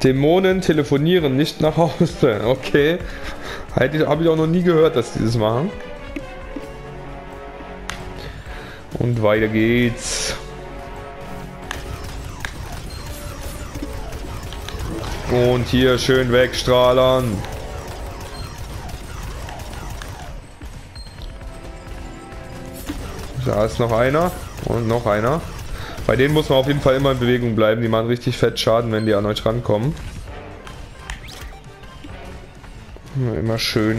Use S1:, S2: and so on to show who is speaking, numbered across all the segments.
S1: Dämonen telefonieren nicht nach Hause. Okay. Habe ich auch noch nie gehört, dass die das machen. Und weiter geht's. Und hier schön wegstrahlern. Da ist noch einer. Und noch einer. Bei denen muss man auf jeden Fall immer in Bewegung bleiben. Die machen richtig fett Schaden, wenn die an euch rankommen. Immer schön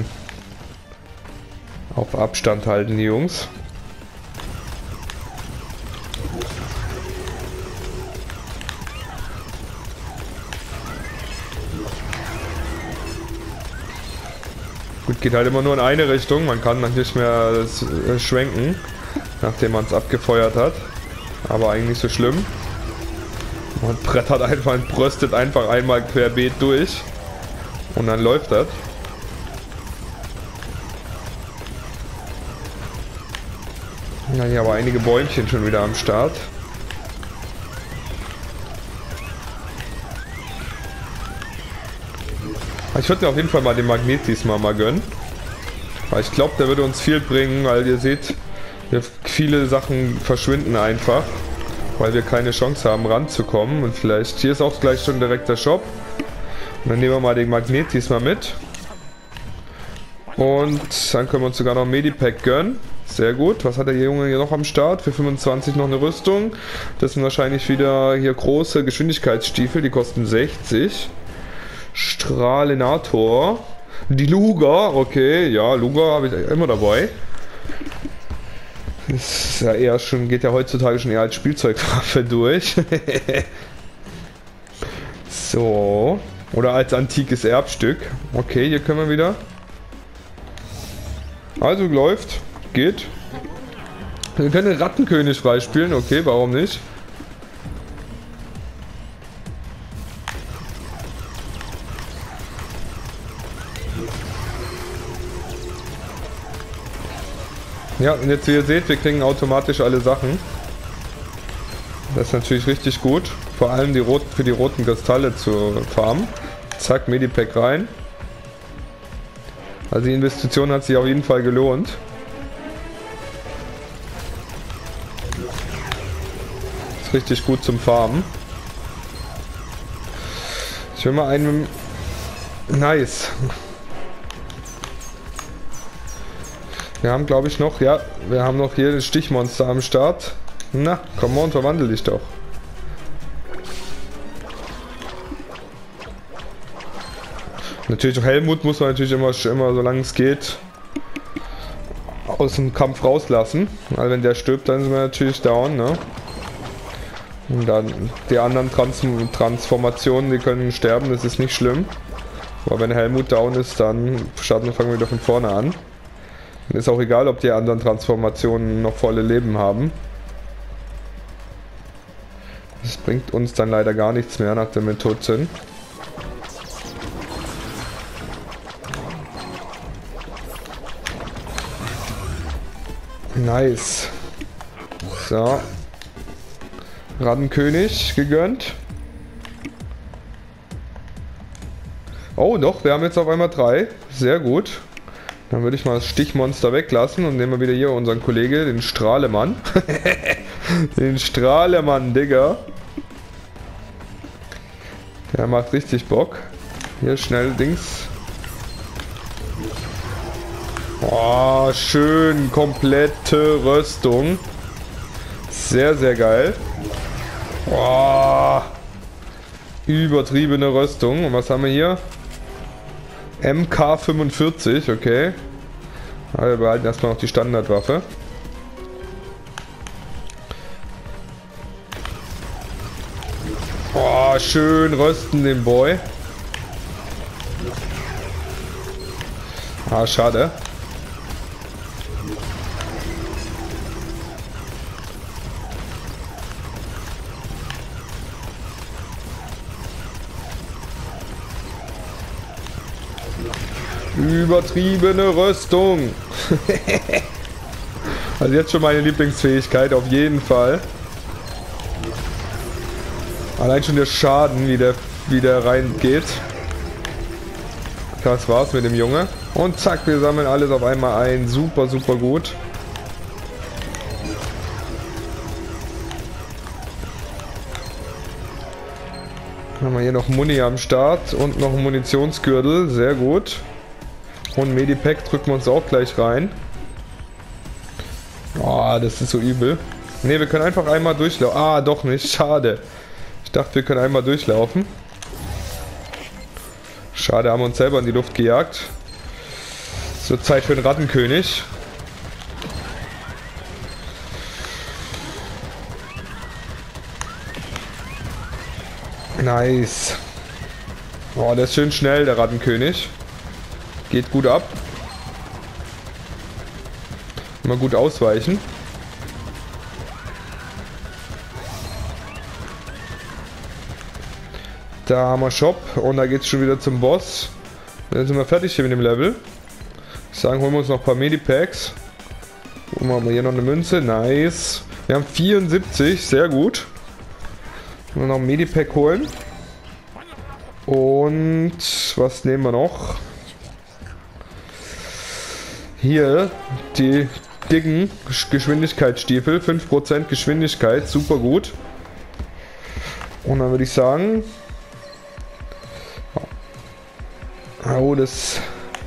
S1: auf Abstand halten, die Jungs. Gut, geht halt immer nur in eine Richtung. Man kann dann nicht mehr schwenken, nachdem man es abgefeuert hat. Aber eigentlich nicht so schlimm. Man brettert einfach, bröstet einfach einmal querbeet durch. Und dann läuft das. Ja, hier aber einige Bäumchen schon wieder am Start. Ich würde mir auf jeden Fall mal den Magnet diesmal mal gönnen. Weil ich glaube, der würde uns viel bringen, weil ihr seht, viele Sachen verschwinden einfach. Weil wir keine Chance haben ranzukommen. Und vielleicht, hier ist auch gleich schon direkt der Shop. Und dann nehmen wir mal den Magnet diesmal mit. Und dann können wir uns sogar noch ein Medipack gönnen. Sehr gut. Was hat der Junge hier noch am Start? Für 25 noch eine Rüstung. Das sind wahrscheinlich wieder hier große Geschwindigkeitsstiefel. Die kosten 60. Strahlenator. Die Luger. Okay, ja, Luger habe ich immer dabei. Das ist ja eher schon, geht ja heutzutage schon eher als Spielzeugwaffe durch. So. Oder als antikes Erbstück. Okay, hier können wir wieder. Also läuft. Geht. Wir können den Rattenkönig freispielen. Okay, warum nicht? Ja, und jetzt wie ihr seht, wir kriegen automatisch alle Sachen. Das ist natürlich richtig gut. Vor allem die für die roten Kristalle zu farmen. Zack, Medipack rein. Also die Investition hat sich auf jeden Fall gelohnt. Ist richtig gut zum Farmen. Ich will mal einen... Nice. Wir haben, glaube ich, noch... Ja, wir haben noch hier das Stichmonster am Start. Na, komm on, verwandel dich doch. Natürlich auch Helmut muss man natürlich immer solange es geht, aus dem Kampf rauslassen. Weil wenn der stirbt, dann sind wir natürlich down, ne? Und dann die anderen Transformationen, die können sterben, das ist nicht schlimm. Aber wenn Helmut down ist, dann fangen wir wieder von vorne an. Dann ist auch egal, ob die anderen Transformationen noch volle Leben haben. Das bringt uns dann leider gar nichts mehr, nachdem wir tot sind. Nice. So. Rattenkönig gegönnt. Oh doch, wir haben jetzt auf einmal 3. Sehr gut. Dann würde ich mal das Stichmonster weglassen und nehmen wir wieder hier unseren Kollege, den Strahlemann. Den Strahlemann, Digga. Der macht richtig Bock. Hier schnell Dings. Oh, schön, komplette Rüstung. Sehr, sehr geil. Oh, übertriebene Rüstung. Und was haben wir hier? MK45, okay. Aber wir behalten erstmal noch die Standardwaffe. Oh, schön rösten den Boy. Ah, schade. Übertriebene Rüstung. Also jetzt schon meine Lieblingsfähigkeit, auf jeden Fall. Allein schon der Schaden, wie der wie der reingeht. Das war's mit dem Junge. Und zack, wir sammeln alles auf einmal ein. Super, super gut. Dann haben wir hier noch Muni am Start und noch einen Munitionsgürtel. Sehr gut. Und Medipack drücken wir uns auch gleich rein. Oh, das ist so übel. Ne, wir können einfach einmal durchlaufen. Ah, doch nicht. Schade. Ich dachte, wir können einmal durchlaufen. Schade, haben wir uns selber in die Luft gejagt. So, Zeit für den Rattenkönig. Nice. Oh, der ist schön schnell, der Rattenkönig. Geht gut ab. Mal gut ausweichen. Da haben wir Shop und da geht es schon wieder zum Boss. Dann sind wir fertig hier mit dem Level. Ich sage, holen wir uns noch ein paar Medipacks. Holen wir hier noch eine Münze. Nice. Wir haben 74, sehr gut. Noch ein Medipack holen. Und was nehmen wir noch? Hier die dicken Geschwindigkeitsstiefel. 5% Geschwindigkeit, super gut. Und dann würde ich sagen... Oh, das...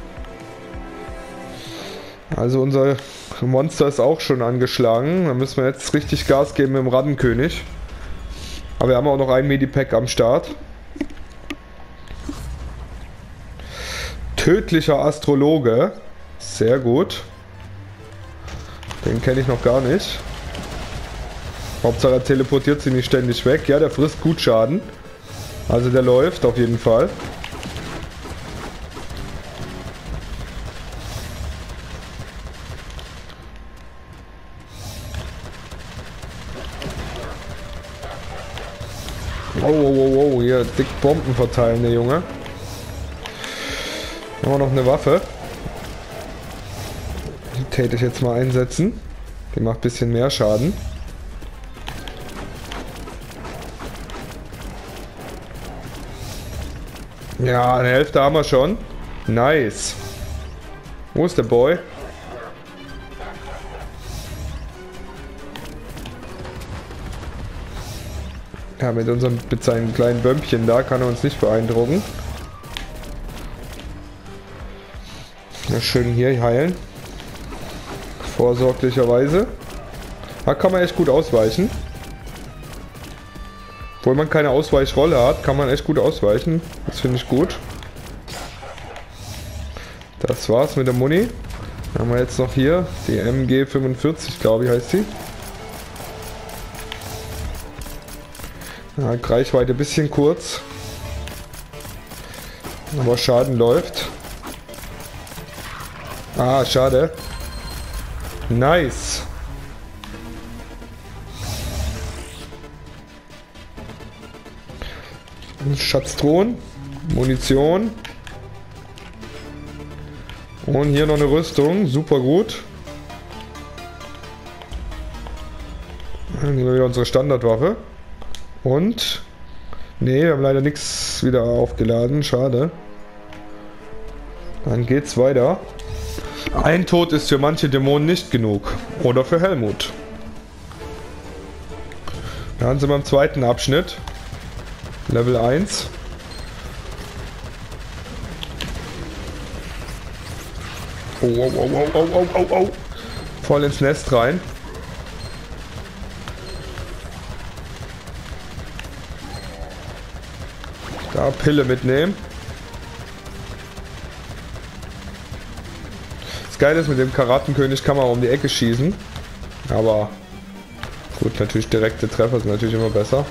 S1: Also unser Monster ist auch schon angeschlagen. Da müssen wir jetzt richtig Gas geben mit dem Rattenkönig. Aber wir haben auch noch ein Medipack am Start. Tödlicher Astrologe. Sehr gut. Den kenne ich noch gar nicht. Hauptsache er teleportiert sie nicht ständig weg. Ja, der frisst gut Schaden. Also der läuft auf jeden Fall. Oh, hier dick Bomben verteilen, der Junge. Haben wir noch eine Waffe. Die täte ich jetzt mal einsetzen. Die macht ein bisschen mehr Schaden. Ja, eine Hälfte haben wir schon. Nice. Wo ist der Boy? Ja, mit seinen kleinen Bömpchen da kann er uns nicht beeindrucken. Na, schön hier heilen. Vorsorglicherweise. Da kann man echt gut ausweichen. Obwohl man keine Ausweichrolle hat, kann man echt gut ausweichen. Das finde ich gut. Das war's mit der Muni. Dann haben wir jetzt noch hier die MG45, glaube ich, heißt sie. Ja, Reichweite ein bisschen kurz. Aber Schaden läuft. Ah, schade. Nice. Schatztruhen, Munition. Und hier noch eine Rüstung, super gut. Dann nehmen wir wieder unsere Standardwaffe. Und... Ne, wir haben leider nichts wieder aufgeladen, schade. Dann geht's weiter. Ein Tod ist für manche Dämonen nicht genug. Oder für Helmut. Dann sind wir im zweiten Abschnitt. Level 1. Oh. Voll ins Nest rein. Da Pille mitnehmen. Das Geile ist, mit dem Karatenkönig kann man auch um die Ecke schießen. Aber gut, natürlich direkte Treffer sind natürlich immer besser.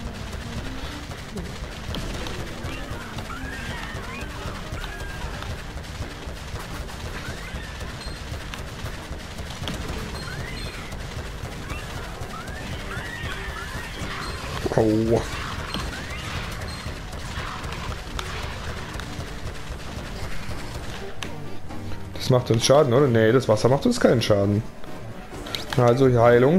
S1: Oh. Das macht uns Schaden, oder? Nee, das Wasser macht uns keinen Schaden. Also die Heilung.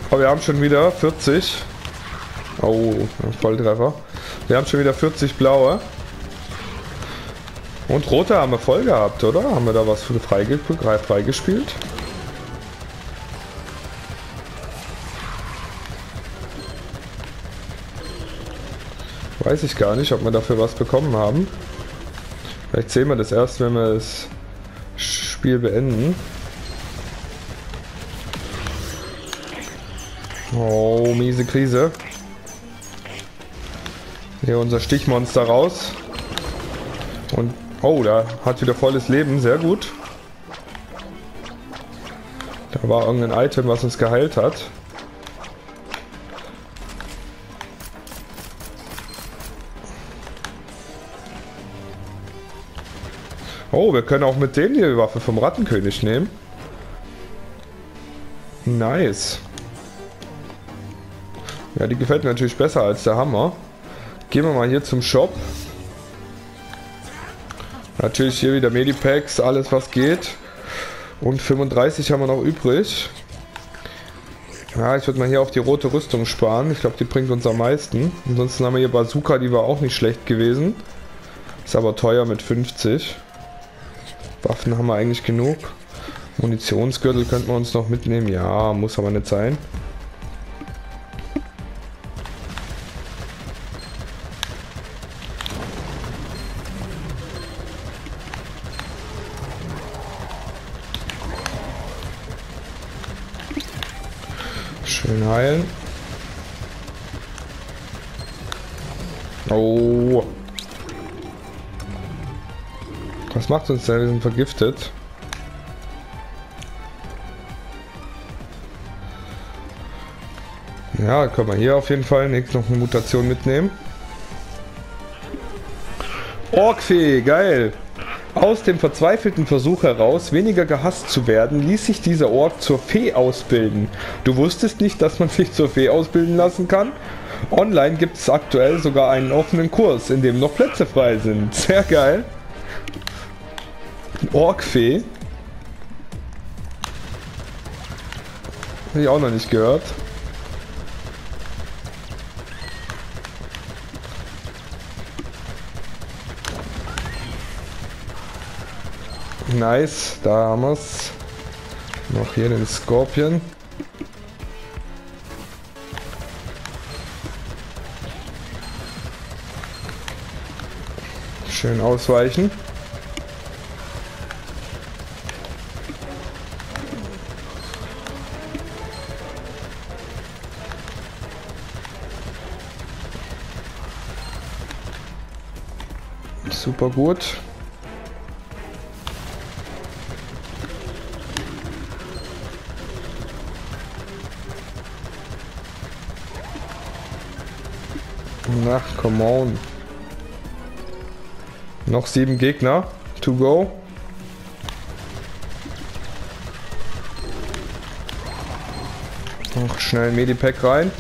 S1: Aber wir haben schon wieder 40. Oh, Volltreffer. Wir haben schon wieder 40 blaue. Und rote haben wir voll gehabt, oder? Haben wir da was für freigespielt? Weiß ich gar nicht, ob wir dafür was bekommen haben. Vielleicht sehen wir das erst, wenn wir das Spiel beenden. Oh, miese Krise. Hier unser Stichmonster raus. Und oh, da hat wieder volles Leben, sehr gut. Da war irgendein Item, was uns geheilt hat. Oh, wir können auch mit dem die Waffe vom Rattenkönig nehmen. Nice. Ja, die gefällt mir natürlich besser als der Hammer. Gehen wir mal hier zum Shop. Natürlich hier wieder Medipacks, alles was geht. Und 35 haben wir noch übrig. Ja, ich würde mal hier auf die rote Rüstung sparen. Ich glaube, die bringt uns am meisten. Ansonsten haben wir hier Bazooka, die war auch nicht schlecht gewesen. Ist aber teuer mit 50. Waffen haben wir eigentlich genug. Munitionsgürtel könnten wir uns noch mitnehmen. Ja, muss aber nicht sein. Schön heilen. Oh. Was macht uns denn? Wir sind vergiftet. Ja, können wir hier auf jeden Fall noch eine Mutation mitnehmen. Orkfee, geil! Aus dem verzweifelten Versuch heraus, weniger gehasst zu werden, ließ sich dieser Ork zur Fee ausbilden. Du wusstest nicht, dass man sich zur Fee ausbilden lassen kann? Online gibt es aktuell sogar einen offenen Kurs, in dem noch Plätze frei sind. Sehr geil. Orkfee. Habe ich auch noch nicht gehört. Nice, da haben wir es. Noch hier den Scorpion. Schön ausweichen. Super gut. Ach, come on. Noch 7 Gegner to go. Noch schnell Medipack rein.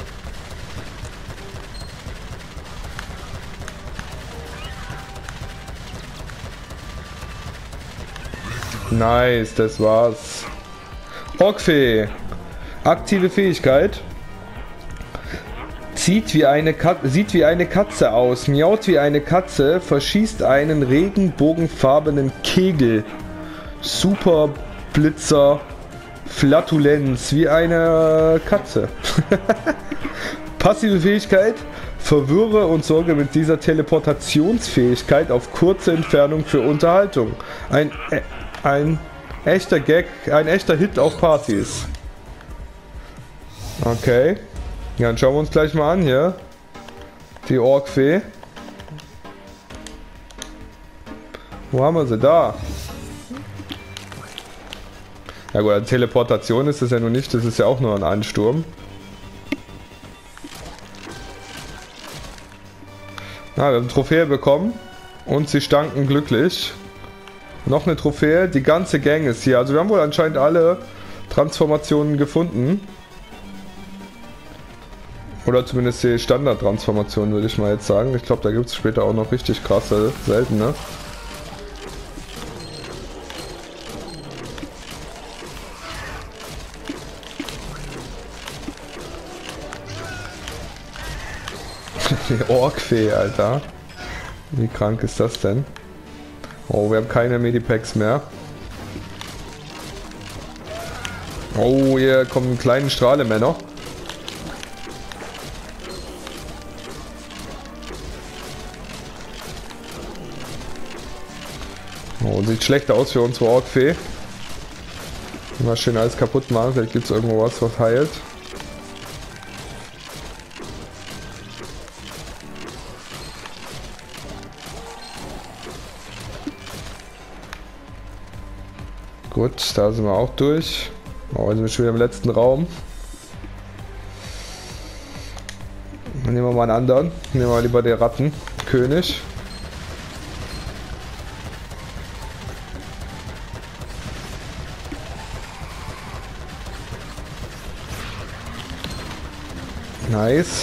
S1: Nice, das war's. Orkfee. Aktive Fähigkeit. Sieht wie eine Katze aus, miaut wie eine Katze, verschießt einen regenbogenfarbenen Kegel. Super Blitzer, Flatulenz, wie eine Katze. Passive Fähigkeit, verwirre und sorge mit dieser Teleportationsfähigkeit auf kurze Entfernung für Unterhaltung. Ein echter Gag, ein echter Hit auf Partys. Okay. Ja, dann schauen wir uns gleich mal an hier. Die Orkfee. Wo haben wir sie? Da. Ja gut, Teleportation ist es ja nur nicht, das ist ja auch nur ein Ansturm. Na, wir haben eine Trophäe bekommen und sie stanken glücklich. Noch eine Trophäe, die ganze Gang ist hier. Also wir haben wohl anscheinend alle Transformationen gefunden. Oder zumindest die Standard-Transformation, würde ich mal jetzt sagen. Ich glaube, da gibt es später auch noch richtig krasse, seltene. Die Orkfee, Alter. Wie krank ist das denn? Oh, wir haben keine Medipacks mehr. Oh, hier kommen kleine Strahlemänner. Oh, sieht schlecht aus für unsere Orkfee. Mal schön alles kaputt machen, vielleicht gibt es irgendwo was heilt. Gut, da sind wir auch durch. Oh, jetzt sind wir schon wieder im letzten Raum. Dann nehmen wir mal einen anderen. Nehmen wir lieber den Rattenkönig. Nice.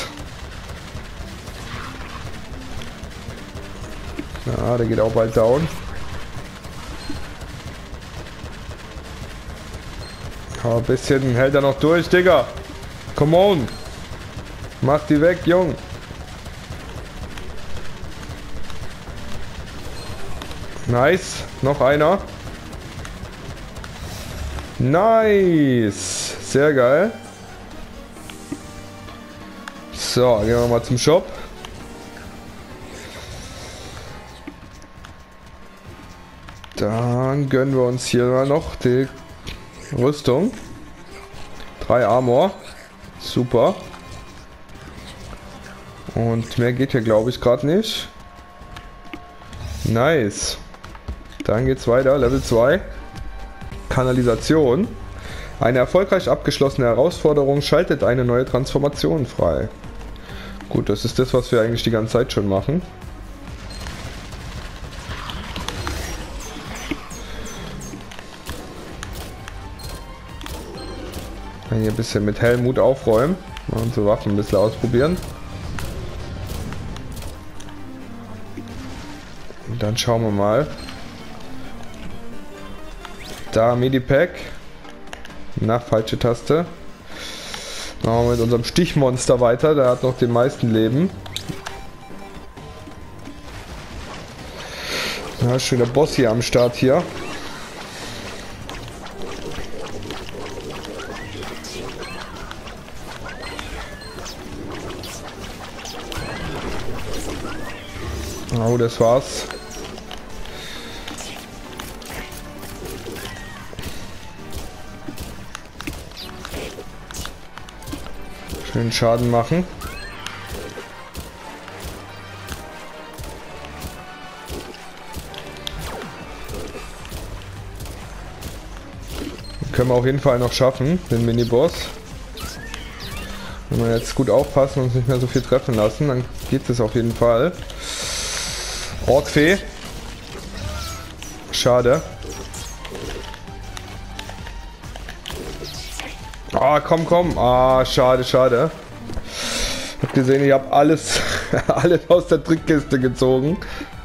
S1: Ja, der geht auch bald down. Aber ein bisschen hält er noch durch, Digga. Come on. Mach die weg, Jung. Nice. Noch einer. Nice. Sehr geil. So, gehen wir mal zum Shop. Dann gönnen wir uns hier mal noch die Rüstung. 3 Armor. Super. Und mehr geht hier, glaube ich, gerade nicht. Nice. Dann geht's weiter. Level 2. Kanalisation. Eine erfolgreich abgeschlossene Herausforderung schaltet eine neue Transformation frei. Gut, das ist das, was wir eigentlich die ganze Zeit schon machen. Hier ein bisschen mit Helmut aufräumen. Mal unsere Waffen ein bisschen ausprobieren. Und dann schauen wir mal. Da Medipack. Na, falsche Taste. Machen wir mit unserem Stichmonster weiter. Der hat noch den meisten Leben. Da ist schon der Boss hier am Start hier. Oh, das war's. Schön Schaden machen. Den können wir auf jeden Fall noch schaffen, den Miniboss. Wenn wir jetzt gut aufpassen und uns nicht mehr so viel treffen lassen, dann geht es auf jeden Fall. Orkfee. Schade. Ah, komm. Ah, schade. Hab gesehen, ich habe alles aus der Trickkiste gezogen.